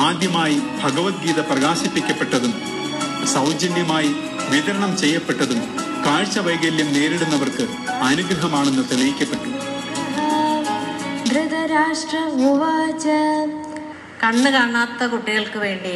ആദ്യമായി ഭഗവത്ഗീത പ്രകാശിപ്പിക്കപ്പെട്ടതും സൗജന്യമായി വിതരണം ചെയ്യപ്പെട്ടതും കാഴ്ച വൈകല്യം നേരിടുന്നവർക്ക് അനുഗ്രഹമാണെന്ന് തെളിയിക്കപ്പെട്ടു. കണ്ണ് കാണാത്ത കുട്ടികൾക്ക് വേണ്ടി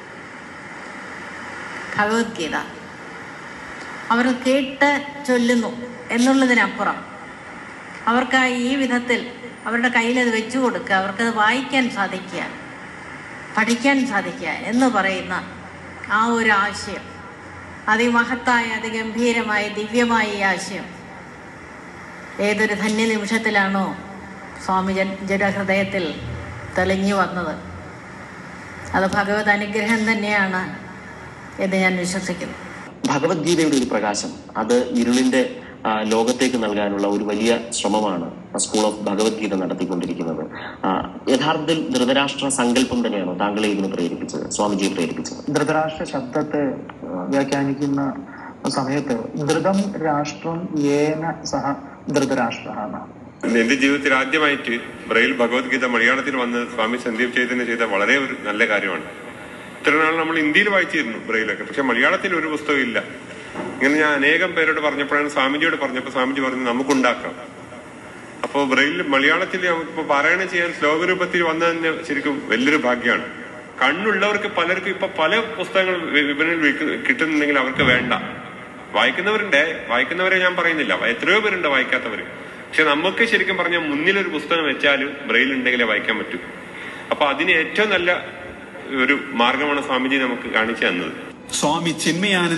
ഭഗവത്ഗീത അവർ കേട്ട് ചൊല്ലുന്നു എന്നുള്ളതിനപ്പുറം അവർക്കായി ഈ വിധത്തിൽ അവരുടെ കയ്യിലത് വെച്ചു കൊടുക്കുക, അവർക്കത് വായിക്കാൻ സാധിക്കുക, പഠിക്കാൻ സാധിക്കുക എന്ന് പറയുന്ന ആ ഒരു ആശയം, അതിമഹത്തായ അതിഗംഭീരമായ ദിവ്യമായ ഈ ആശയം ഏതൊരു ധന്യ നിമിഷത്തിലാണോ സ്വാമി ജനഹൃദയത്തിൽ തെളിഞ്ഞു വന്നത്, അത് ഭഗവത് അനുഗ്രഹം തന്നെയാണ് എന്ന് ഞാൻ വിശ്വസിക്കുന്നു. ഭഗവത്ഗീതയുടെ ഒരു പ്രകാശം അത് ഇരുളിന്റെ ലോകത്തേക്ക് നൽകാനുള്ള ഒരു വലിയ ശ്രമമാണ് സ്കൂൾ ഓഫ് ഭഗവത്ഗീത നടത്തിക്കൊണ്ടിരിക്കുന്നത്. യഥാർത്ഥത്തിൽ ധൃതരാഷ്ട്ര സങ്കല്പം തന്നെയാണോ താങ്കളെ ഇതിന് പ്രേരിപ്പിച്ചത്, സ്വാമിജിയെ പ്രേരിപ്പിച്ചത്? ധൃതരാഷ്ട്ര ശബ്ദത്തെ വ്യാഖ്യാനിക്കുന്ന സമയത്ത് ധൃതം രാഷ്ട്രം യേന സഹ ധൃതരാഷ്ട്ര. എന്റെ ജീവിതത്തിൽ ആദ്യമായിട്ട് ബ്രെയിൽ ഭഗവത്ഗീത മലയാളത്തിൽ വന്ന് സ്വാമി സന്ദീപ് ചൈതന്യ ചെയ്ത വളരെ ഒരു നല്ല കാര്യമാണ്. ഇത്ര നാൾ നമ്മൾ ഇന്ത്യയിൽ വായിച്ചിരുന്നു ബ്രെയിലൊക്കെ, പക്ഷെ മലയാളത്തിൽ ഒരു പുസ്തകം ഇല്ല. ഇങ്ങനെ ഞാൻ അനേകം പേരോട് പറഞ്ഞപ്പോഴാണ് സ്വാമിജിയോട് പറഞ്ഞപ്പോൾ സ്വാമിജി പറഞ്ഞു നമുക്കുണ്ടാക്കാം. അപ്പോൾ ബ്രെയിൽ മലയാളത്തിൽ ഇപ്പൊ പാരായണം ചെയ്യാൻ ശ്ലോകരൂപത്തിൽ വന്നതിന് ശരിക്കും വലിയൊരു ഭാഗ്യമാണ്. കണ്ണുള്ളവർക്ക് പലർക്കും ഇപ്പൊ പല പുസ്തകങ്ങൾ വിപണിയിൽ കിട്ടുന്നുണ്ടെങ്കിൽ അവർക്ക് വേണ്ട. വായിക്കുന്നവരെ ഞാൻ പറയുന്നില്ല, എത്രയോ പേരുണ്ട് വായിക്കാത്തവര്. പക്ഷെ നമുക്ക് ശരിക്കും പറഞ്ഞാൽ മുന്നിലൊരു പുസ്തകം വെച്ചാൽ ബ്രെയിൽ ഉണ്ടെങ്കിലേ വായിക്കാൻ പറ്റൂ. അപ്പൊ അതിന് ഏറ്റവും നല്ല ഒരു മാർഗമാണ് സ്വാമിജി നമുക്ക് കാണിച്ചു തന്നത്. സ്വാമി ചിന്മയാനന്ദ